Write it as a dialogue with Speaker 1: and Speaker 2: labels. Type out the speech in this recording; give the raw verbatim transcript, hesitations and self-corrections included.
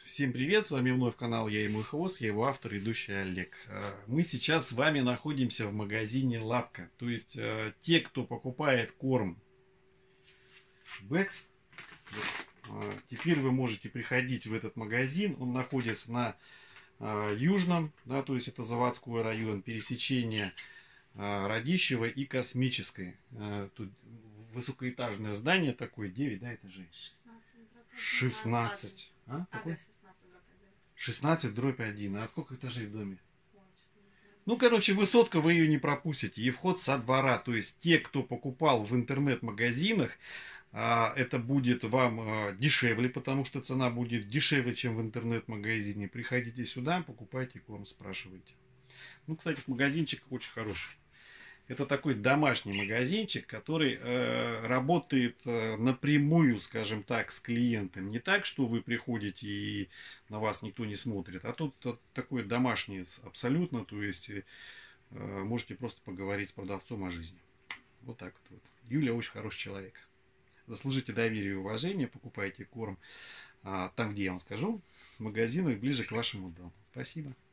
Speaker 1: Всем привет, с вами вновь канал Я и мой хвост, я его автор, ведущий Олег. Мы сейчас с вами находимся в магазине Лапка. То есть те, кто покупает корм Бэкс, теперь вы можете приходить в этот магазин. Он находится на Южном, да, то есть это заводской район, пересечение Радищева и Космической. Тут высокоэтажное здание такое, девять, да, этажей? шестнадцать. А? Какой? шестнадцать дробь один. А сколько этажей в доме? Ну, короче, высотка, вы ее не пропустите. И вход со двора. То есть те, кто покупал в интернет-магазинах, это будет вам дешевле, потому что цена будет дешевле, чем в интернет-магазине. Приходите сюда, покупайте корм, спрашивайте. Ну, кстати, магазинчик очень хороший. Это такой домашний магазинчик, который э, работает э, напрямую, скажем так, с клиентом. Не так, что вы приходите и на вас никто не смотрит, а тут э, такой домашний абсолютно, то есть э, можете просто поговорить с продавцом о жизни. Вот так вот. вот. Юля очень хороший человек. Заслужите доверие и уважение, покупайте корм а, там, где я вам скажу, в магазинах ближе к вашему дому. Спасибо.